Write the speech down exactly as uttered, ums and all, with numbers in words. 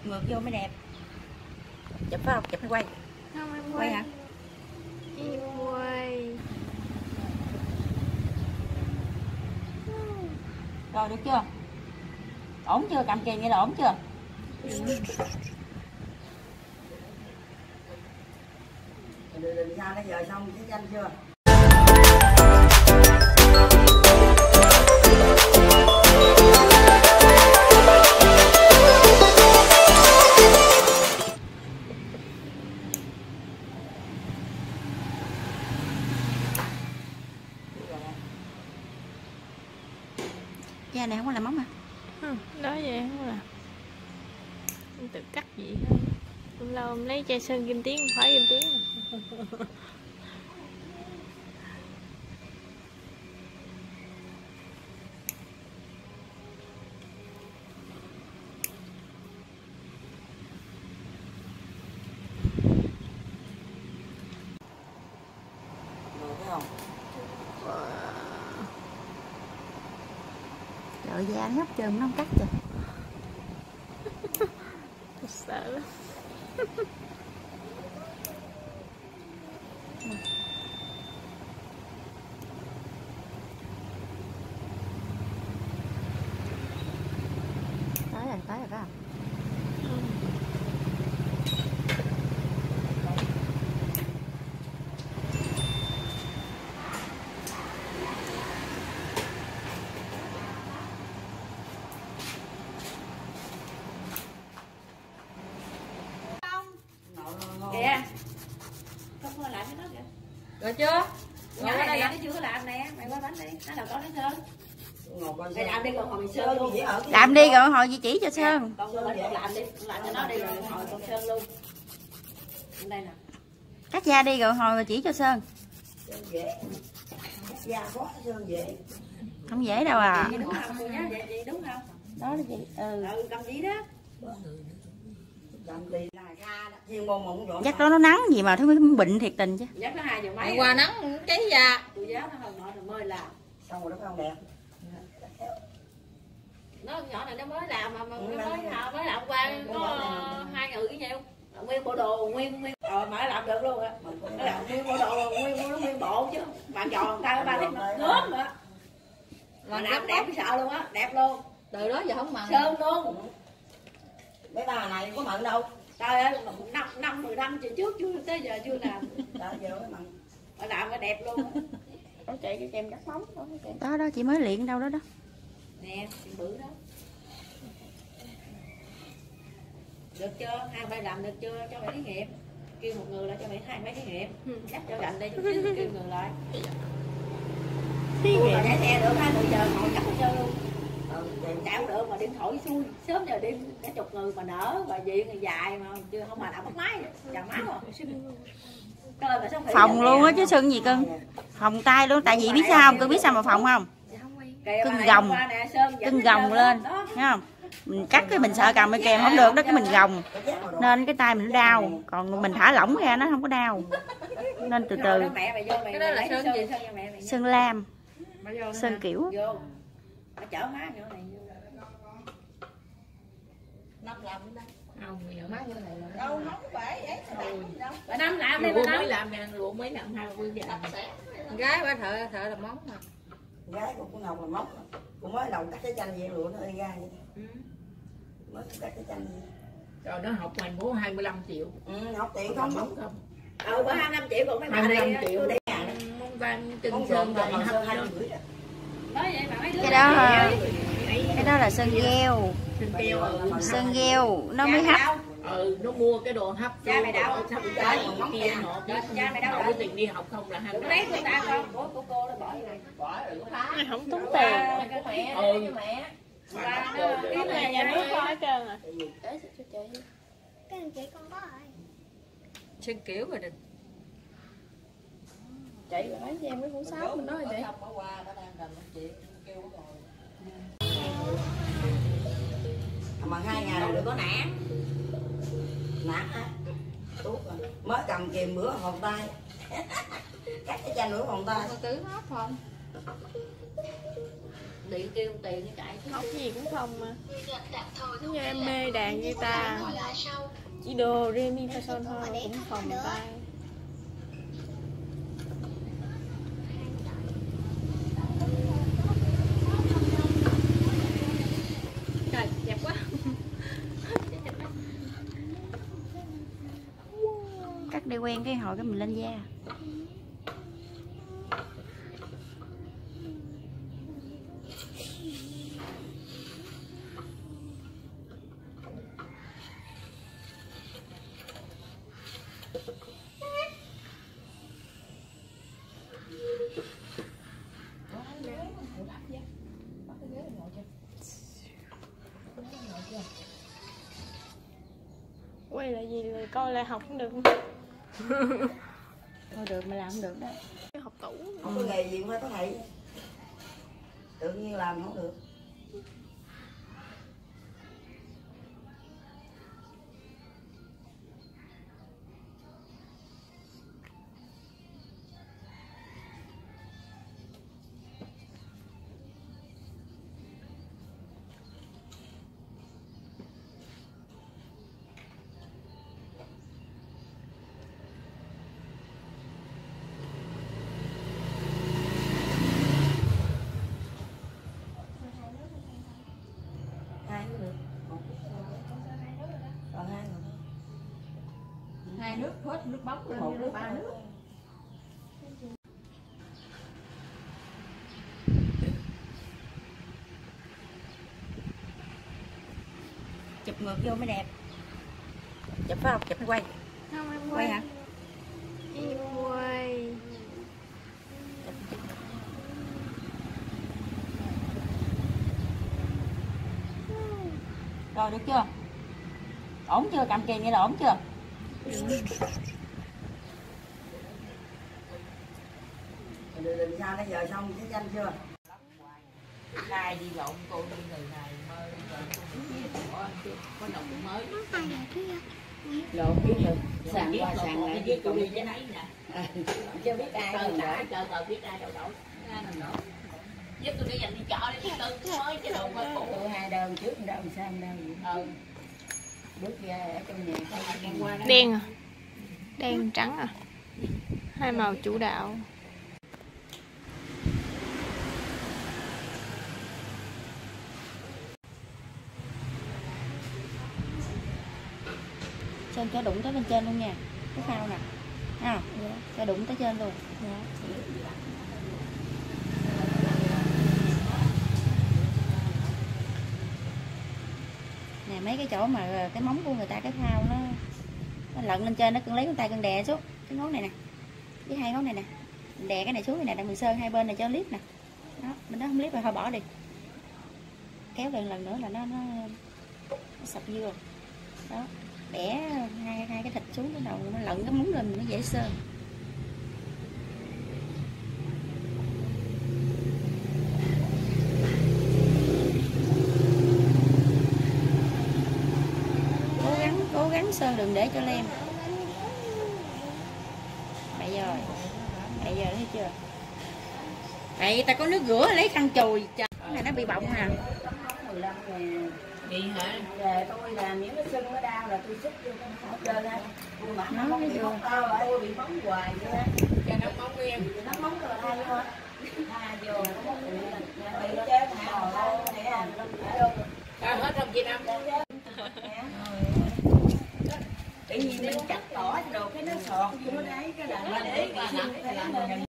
chụp ngược vô mới đẹp. Chụp phải không? Chụp hay quay? Không, em quay. Quay hả? Em quay. Rồi được chưa? Ổn chưa? Cầm kìm vậy là ổn chưa? Đừng đừng sao nó giờ xong cái tranh chưa? Da này không có làm móng hả? Ừ, đó vậy không là em tự cắt vậy thôi. Hôm lâu em lấy chai sơn kim tuyến, khỏi kim tuyến. Được thấy không? Trời, da nó hấp trơn nó không cắt chưa? Thật sợ lắm. Tới rồi, tới rồi phải không? Kìa, không có làm cái đó kìa. Rồi chưa? Nhỏ này nè, nó chưa có làm nè, mày qua bánh đi, nó nào có nó sơn. Mày làm đi còn hồi mày sơn luôn. Làm đi rồi hồi gì chỉ cho Sơn. Con con làm đi, con làm cho nó đi rồi hồi con sơn luôn. Đây nè. Cắt da đi rồi hồi rồi chỉ cho Sơn. Sơn dễ. Cắt da có sơn dễ. Không dễ đâu à. Chị đúng không? Cô nhớ vậy chị đúng không? Đó là chị. Ừ. Ừ, cầm chỉ đó. Cầm đi là ra đó. Thiên môn mộng rồi. Chắc đó nó nắng gì mà thấy bệnh thiệt tình chứ. Dắt nó hai giờ mấy. Qua nắng cháy da. Tụi giáo nó hơn nọ rồi mới làm. Xong rồi nó phải không đẹp. Nó nhỏ này nó mới làm mà, mà nó mới làm mới làm hôm qua có hai người cái nhiêu. Nguyên bộ đồ nguyên nguyên ờ mà nó làm được luôn á. Nó làm nguyên bộ đồ nguyên nguyên nguyên bộ chứ. Bạn giòn tay ba thấy nó gớm rồi á. Mà làm đẹp cái sợ luôn á, đẹp luôn. Từ đó giờ không mặn. Sơn luôn. Mấy bà này có mận đâu. Trời ơi, năm năm mười năm trước chưa tới giờ chưa làm. Trời giờ mới mận. Mà làm cái đẹp luôn á. Có chạy cái kem cắt móng đó, cái Đó đó chị mới luyện đâu đó đó. nè, kem bự đó. Được chưa? Hai bay làm được chưa? Cho mày thí nghiệm. Kêu một người lại cho mày hai mấy thí nghiệm. Dắt cho rành đi chút xíu kêu người lại. Thí nghiệm để xe được hai người giờ ngồi chắc hết trơn luôn. Ừ, chạy không được mà điện thoại xui. Sớm giờ đi cả chục người mà đỡ, bà diện thì dài mà chưa không mà nào bắt máy. Chào má rồi. Coi mà sao Phòng luôn á chứ Sơn gì cưng. Phòng tay luôn, tại vì biết sao không? Cưng biết sao mà phòng không? Cưng gồng. Cưng gồng lên, thấy không? Mình cắt cái mình sợ cầm cái kèm không được đó, cái mình gồng nên cái tay mình nó đau, còn mình thả lỏng ra nó không có đau, nên từ từ. Cái đó là sơn gì? Sơn lam, sơn kiểu. Chở má nhỏ này năm làm đây không má như này đâu nóng phải ấy bà năm làm đi bà năm mới làm nè ruộng mấy năm hai mươi giờ gái bà thợ thợ làm móng mà Gái của cô Ngọc là móc. Cô mới đầu cắt cái chanh vậy lụa nó hơi ra vậy. Ừ. Mới cắt cái chanh vậy. Rồi nó học mày muốn hai mươi lăm triệu. Ừ, học tiền không không không. Ừ, có hai mươi lăm triệu còn mấy bà này triệu để mong văn chân sơn rồi hấp hai rưỡi. Cái đó cái đó là sơn gel. Sơn gel nó mới hấp. Ừ, nó mua cái đồ hấp cha mày đâu hấp cái kia nọ cha mày đâu có tiền đi học không là hai lấy của ta con của của cô nó bỏ này bỏ rồi nó phá Không tốn tiền. Ừ mẹ Cái này nhà nước có hết trơn à. Cái anh chị con có rồi. Sơn kiểu rồi đừng. Chị nói cho em cái cuốn sáu mình nói rồi chị. Mà hai ngày rồi đừng có nản. Nản hả? Tốt rồi. Mới cầm kìm bữa vòng tay. Cắt cái chanh bữa vòng tay. Tứ hết không? điện kêu tiền nó chạy Học gì cũng không mà. Như em mê đàn guitar, chỉ đồ re mi fa sol thôi cũng phòng tay. Trời, đẹp quá. Cắt để quen cái hồi cái mình lên da. Quay lại gì rồi coi lại học cũng được. Thôi được mà làm không được đó. Học tủ. Không có nghề gì cũng phải có thầy. Tự nhiên làm không được. Hai cũng được. Còn hai rồi. hai nước hết nước bóng lên Một nước nước ba nước. Chụp ngược vô mới đẹp. Chụp phải không? Chụp hay quay? Không em Quay hả? Em quay. Rồi được chưa? Ổn chưa? Cầm kìm vậy là ổn chưa? Rồi làm sao nãy giờ xong cái danh chưa? Nay đi lộn cô đi người này mới có nồng mới. Lộn biết rồi. Sàn qua sàn Đi lại với cô đi với nấy nè. chưa biết ai Tờ rồi cả chờ tờ biết ai đâu đổ. Ai nằm đổ. Giúp tôi đi dành đi chợ đi tư mới chứ đâu mà phụ. Tôi hai đơn trước đâu sao đâu. Ừ. Bước ra ở trong nhà Ngang qua đó. Đen à? Đen trắng à? Hai màu chủ đạo. Sơn cho đụng tới bên trên luôn nha. Cái phao nè. Ha. Dạ. Cho đụng tới trên luôn. Dạ. Nè mấy cái chỗ mà cái móng của người ta cái phao nó nó lận lên trên, nó cưng lấy con tay cưng đè xuống cái ngón này nè. Với hai ngón này nè. Mình đè cái này xuống này nè, đặng mình sơn hai bên này cho clip nè. Đó, mình đó không clip rồi thôi bỏ đi. Kéo lên lần nữa là nó nó, nó sập vô. Đó. Bẻ hai hai cái thịt xuống cái đầu nó lận cái móng lên nó dễ sơn. Cố gắng cố gắng sơn đừng để cho lem. Bây giờ bây giờ thấy chưa? Vậy ta có nước rửa lấy khăn chùi. Cái này nó bị bọng nè. Đi hả? Về tôi làm những cái sưng nó đau là tôi xích vô không trơn á. Mà nó Nó bị cái móng tao rồi, tôi bị móng hoài vậy á. Cho nó móng em. Nó móng rồi thay vô. Tha vô, nó móng rồi. Bị nó chết hả? Nè, nó vô. Tao hết trong Việt Nam. Tự nhiên nó chặt tỏ đồ cái nó sọt vô đấy cái là nó để